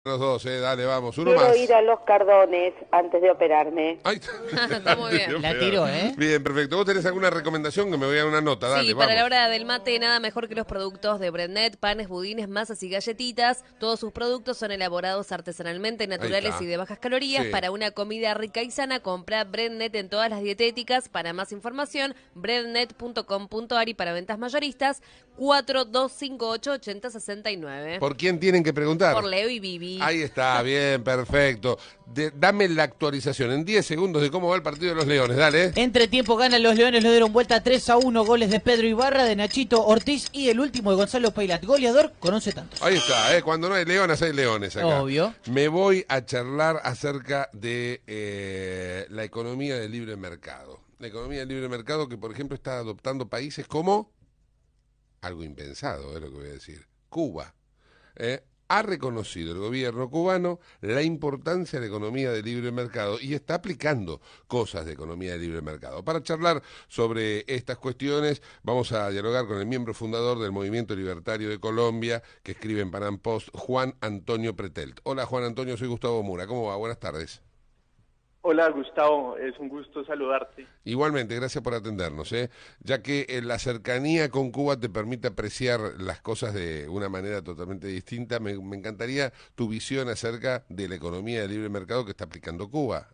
Los dos, dale, vamos, uno Quiero más. ir a Los Cardones antes de operarme. Ay, Está muy bien. La tiró, ¿eh? Bien, perfecto. ¿Vos tenés alguna recomendación? Que me voy a dar una nota, dale, Sí, para la vamos. hora del mate, nada mejor que los productos de Breadnet, panes, budines, masas y galletitas. Todos sus productos son elaborados artesanalmente, naturales está. y de bajas calorías. Sí. Para una comida rica y sana, compra Breadnet en todas las dietéticas. Para más información, breadnet.com.ar y para ventas mayoristas, 4258-8069. ¿Por quién tienen que preguntar? Por Leo y Vivi. Ahí está, bien, perfecto. Dame la actualización en 10 segundos de cómo va el partido de los Leones, dale. Entre tiempo ganan los Leones, lo dieron vuelta 3-1, goles de Pedro Ibarra, de Nachito Ortiz y el último de Gonzalo Peilat, goleador con 11 tantos. Ahí está, cuando no hay leones, hay leones acá. Obvio. Me voy a charlar acerca de la economía del libre mercado. La economía del libre mercado que, por ejemplo, está adoptando países como, algo impensado, es lo que voy a decir, Cuba. Ha reconocido el gobierno cubano la importancia de la economía de libre mercado y está aplicando cosas de economía de libre mercado. Para charlar sobre estas cuestiones, vamos a dialogar con el miembro fundador del Movimiento Libertario de Colombia, que escribe en Panam Post, Juan Antonio Pretelt. Hola, Juan Antonio, soy Gustavo Mura. ¿Cómo va? Buenas tardes. Hola Gustavo, es un gusto saludarte. Igualmente, gracias por atendernos, ya que la cercanía con Cuba te permite apreciar las cosas de una manera totalmente distinta. Me encantaría tu visión acerca de la economía de libre mercado que está aplicando Cuba.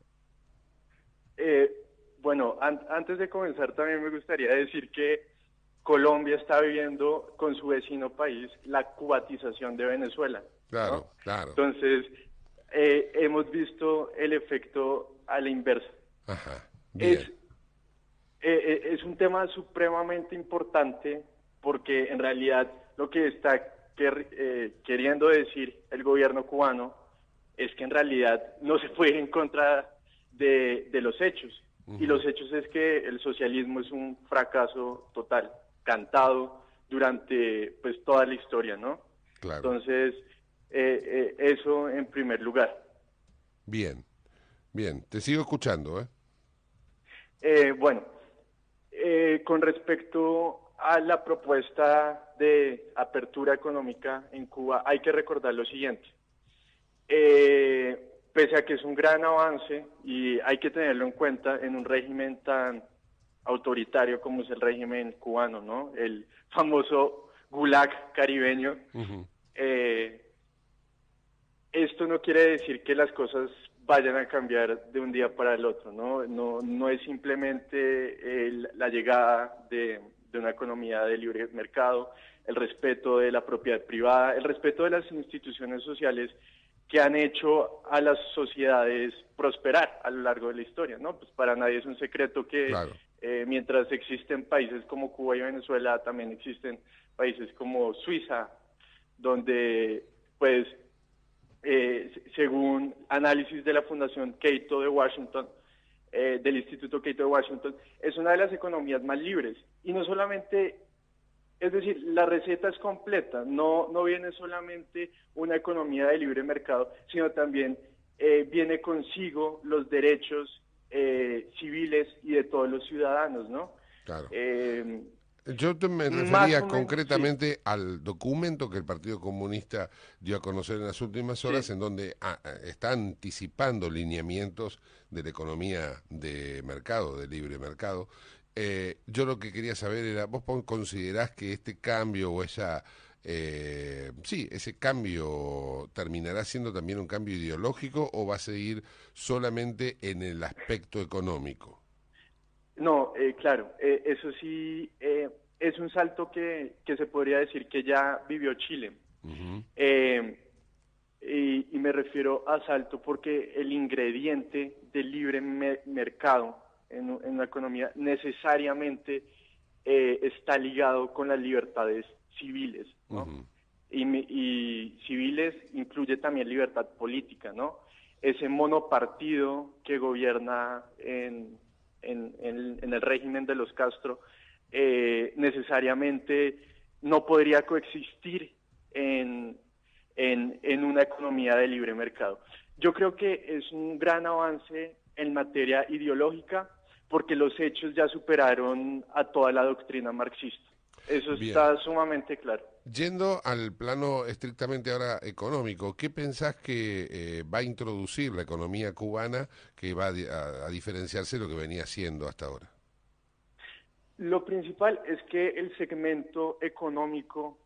Bueno, antes de comenzar también me gustaría decir que Colombia está viviendo con su vecino país la cubatización de Venezuela. Claro, ¿no? claro. Entonces, hemos visto el efecto a la inversa. Ajá, bien. Es un tema supremamente importante porque en realidad lo que está queriendo decir el gobierno cubano es que en realidad no se puede ir en contra de los hechos. Y los hechos es que el socialismo es un fracaso total, cantado durante pues toda la historia, ¿no? Claro. Entonces, eso en primer lugar. Bien, te sigo escuchando, Bueno, con respecto a la propuesta de apertura económica en Cuba, hay que recordar lo siguiente. Pese a que es un gran avance y hay que tenerlo en cuenta en un régimen tan autoritario como es el régimen cubano, ¿no? El famoso Gulag caribeño. Esto no quiere decir que las cosas vayan a cambiar de un día para el otro, ¿no? No es simplemente la llegada de una economía de libre mercado, el respeto de la propiedad privada, el respeto de las instituciones sociales que han hecho a las sociedades prosperar a lo largo de la historia, ¿no? Pues para nadie es un secreto que Claro. Mientras existen países como Cuba y Venezuela, también existen países como Suiza, donde pues según análisis de la Fundación Cato de Washington, del Instituto Cato de Washington, es una de las economías más libres. Y no solamente, es decir, la receta es completa, no viene solamente una economía de libre mercado, sino también viene consigo los derechos civiles y de todos los ciudadanos, ¿no? Claro. Yo me refería concretamente al documento que el Partido Comunista dio a conocer en las últimas horas, en donde está anticipando lineamientos de la economía de mercado, de libre mercado. Yo lo que quería saber era, ¿vos considerás que este cambio o ese cambio terminará siendo también un cambio ideológico o va a seguir solamente en el aspecto económico? No, claro, eso sí es un salto que se podría decir que ya vivió Chile. Y me refiero a salto porque el ingrediente del libre mercado en una economía necesariamente está ligado con las libertades civiles, ¿no? Y civiles incluye también libertad política, ¿no? Ese monopartido que gobierna en el régimen de los Castro necesariamente no podría coexistir en una economía de libre mercado. Yo creo que es un gran avance en materia ideológica porque los hechos ya superaron a toda la doctrina marxista. Eso está sumamente claro. Yendo al plano estrictamente ahora económico, ¿qué pensás que va a introducir la economía cubana que va a diferenciarse de lo que venía haciendo hasta ahora? Lo principal es que el segmento económico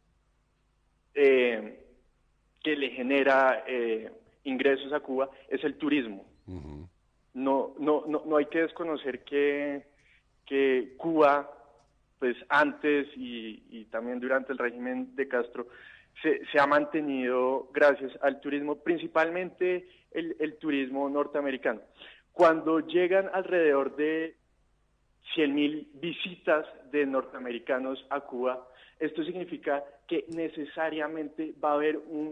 que le genera ingresos a Cuba es el turismo. Uh-huh. No hay que desconocer que Cuba, pues antes y también durante el régimen de Castro, se ha mantenido gracias al turismo, principalmente el turismo norteamericano. Cuando llegan alrededor de 100.000 visitas de norteamericanos a Cuba, esto significa que necesariamente va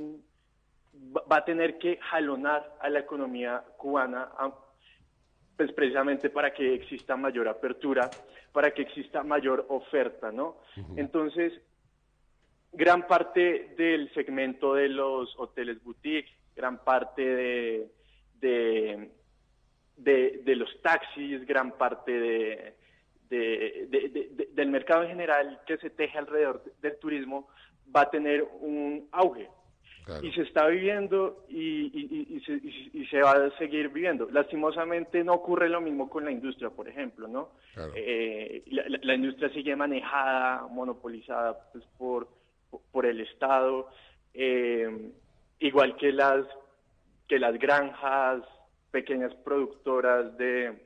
a tener que jalonar a la economía cubana, pues precisamente para que exista mayor apertura, para que exista mayor oferta, ¿no? Uh-huh. Entonces, gran parte del segmento de los hoteles boutique, gran parte de los taxis, gran parte del mercado en general que se teje alrededor del turismo va a tener un auge. Claro. Y se está viviendo y se va a seguir viviendo. Lastimosamente no ocurre lo mismo con la industria, por ejemplo, ¿no? Claro. La industria sigue manejada, monopolizada pues, por el Estado, igual que las granjas, pequeñas productoras de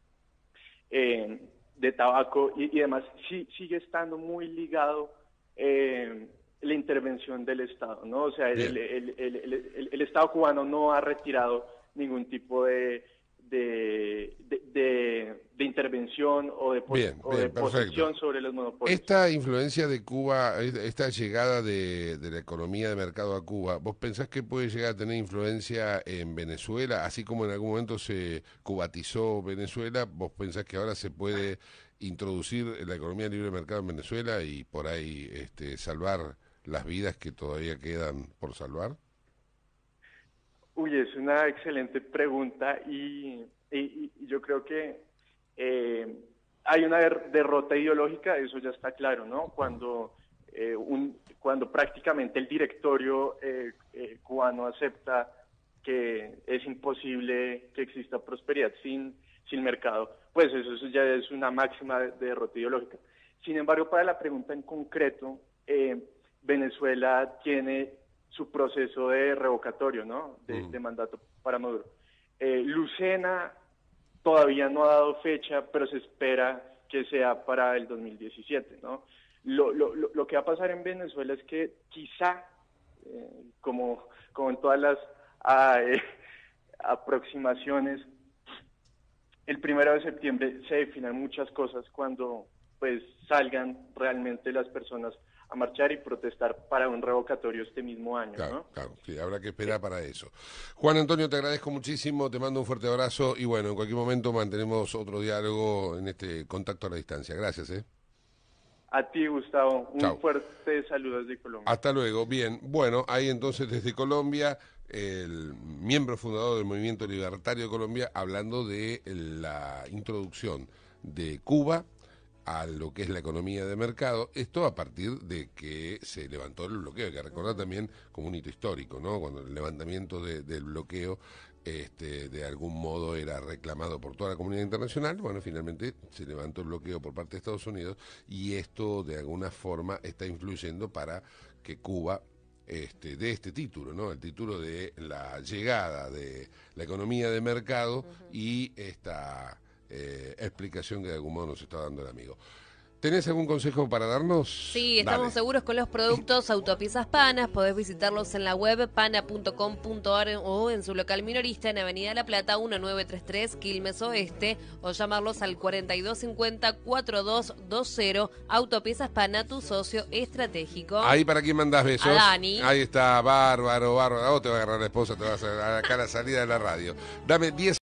tabaco y demás, sigue estando muy ligado la intervención del Estado, ¿no? O sea, el Estado cubano no ha retirado ningún tipo de intervención o de posesión sobre los monopolios. Esta influencia de Cuba, esta llegada de la economía de mercado a Cuba, ¿vos pensás que puede llegar a tener influencia en Venezuela? Así como en algún momento se cubatizó Venezuela, ¿vos pensás que ahora se puede introducir la economía de libre mercado en Venezuela y por ahí salvar las vidas que todavía quedan por salvar? Uy, es una excelente pregunta y yo creo que hay una derrota ideológica, eso ya está claro, ¿no? Cuando prácticamente el directorio cubano acepta que es imposible que exista prosperidad sin mercado, pues eso ya es una máxima de derrota ideológica. Sin embargo, para la pregunta en concreto, Venezuela tiene su proceso de revocatorio, ¿no? De mandato para Maduro. Lucena todavía no ha dado fecha, pero se espera que sea para el 2017, ¿no? Lo que va a pasar en Venezuela es que quizá, como en todas las aproximaciones, el 1 de septiembre se definan muchas cosas cuando pues salgan realmente las personas a marchar y protestar para un revocatorio este mismo año, claro, ¿no? Claro, sí, habrá que esperar para eso. Juan Antonio, te agradezco muchísimo, te mando un fuerte abrazo y bueno, en cualquier momento mantenemos otro diálogo en este contacto a la distancia. Gracias, A ti, Gustavo, Chau. Un fuerte saludo desde Colombia. Hasta luego, bien. Bueno, ahí entonces desde Colombia, el miembro fundador del Movimiento Libertario de Colombia, hablando de la introducción de Cuba a lo que es la economía de mercado, esto a partir de que se levantó el bloqueo, hay que recordar también como un hito histórico, ¿no? Cuando el levantamiento del bloqueo de algún modo era reclamado por toda la comunidad internacional, bueno, finalmente se levantó el bloqueo por parte de Estados Unidos y esto de alguna forma está influyendo para que Cuba de este título, ¿no? El título de la llegada de la economía de mercado y esta explicación que de algún modo nos está dando el amigo. ¿Tenés algún consejo para darnos? Sí, estamos Dale. seguros con los productos Autopiezas Panas. Podés visitarlos en la web pana.com.ar o en su local minorista en Avenida La Plata 1933 Quilmes Oeste o llamarlos al 4250-4220. Autopiezas Pana, tu socio estratégico. Ahí para quién mandás besos. A Dani. Ahí está, bárbaro. A vos te va a agarrar la esposa, te vas a acá a la salida de la radio. Dame 10